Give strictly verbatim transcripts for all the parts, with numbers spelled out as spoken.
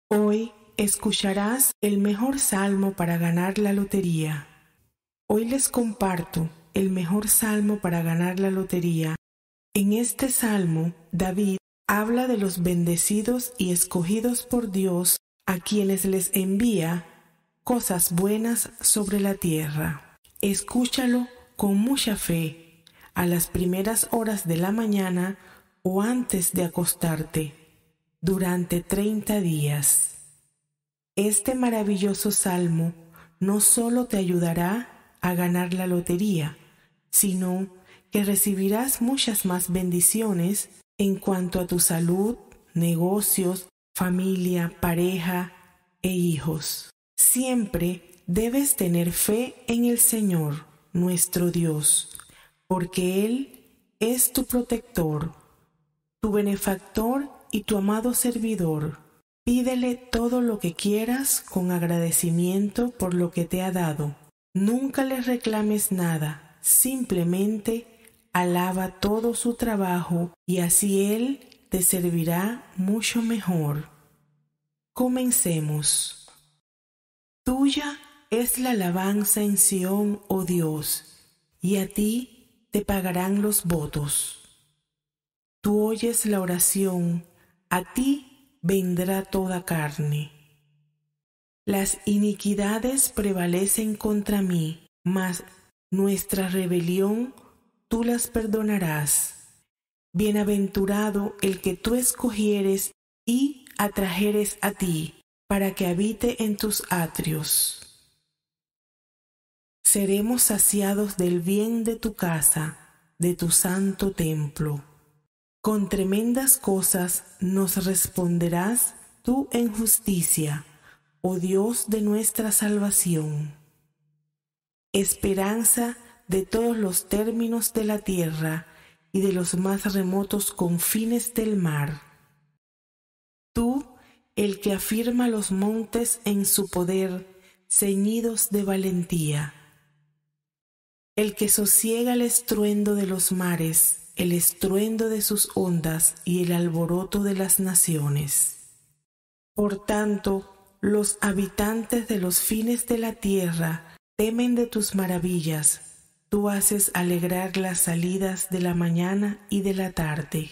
Hoy escucharás el mejor salmo para ganar la lotería. Hoy les comparto el mejor salmo para ganar la lotería. En este salmo, David habla de los bendecidos y escogidos por Dios, a quienes les envía cosas buenas sobre la tierra. Escúchalo con mucha fe, a las primeras horas de la mañana o antes de acostarte, durante treinta días. Este maravilloso salmo no solo te ayudará a ganar la lotería, sino que recibirás muchas más bendiciones en cuanto a tu salud, negocios, familia, pareja e hijos. Siempre debes tener fe en el Señor, nuestro Dios, porque Él es tu protector, tu benefactor y tu amado servidor. Pídele todo lo que quieras con agradecimiento por lo que te ha dado. Nunca le reclames nada, simplemente alaba todo su trabajo y así Él te servirá mucho mejor. Comencemos. Tuya es la alabanza en Sión, oh Dios, y a ti te pagarán los votos. Tú oyes la oración, a ti vendrá toda carne. Las iniquidades prevalecen contra mí, mas nuestra rebelión tú las perdonarás. Bienaventurado el que tú escogieres y atrajeres a ti, para que habite en tus atrios. Seremos saciados del bien de tu casa, de tu santo templo. Con tremendas cosas nos responderás tú en justicia, oh Dios de nuestra salvación. Esperanza de todos los términos de la tierra y de los más remotos confines del mar. Tú, el que afirma los montes en su poder, ceñidos de valentía. El que sosiega el estruendo de los mares, el estruendo de sus ondas y el alboroto de las naciones. Por tanto, los habitantes de los fines de la tierra temen de tus maravillas. Tú haces alegrar las salidas de la mañana y de la tarde.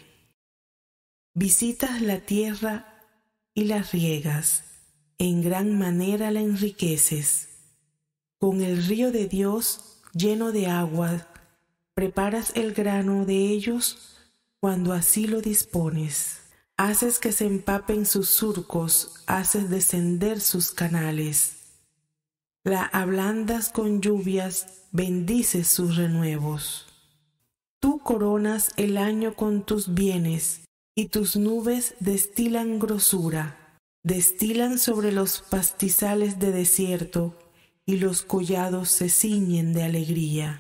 Visitas la tierra y la riegas, en gran manera la enriqueces. Con el río de Dios lleno de agua, preparas el grano de ellos cuando así lo dispones. Haces que se empapen sus surcos, haces descender sus canales. La ablandas con lluvias, bendices sus renuevos. Tú coronas el año con tus bienes, y tus nubes destilan grosura. Destilan sobre los pastizales de desierto, y los collados se ciñen de alegría.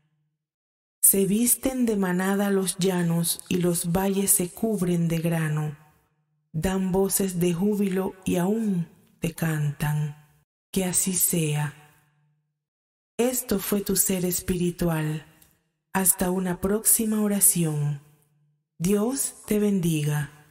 Se visten de manada los llanos y los valles se cubren de grano. Dan voces de júbilo y aún te cantan. Que así sea. Esto fue tu ser espiritual. Hasta una próxima oración. Dios te bendiga.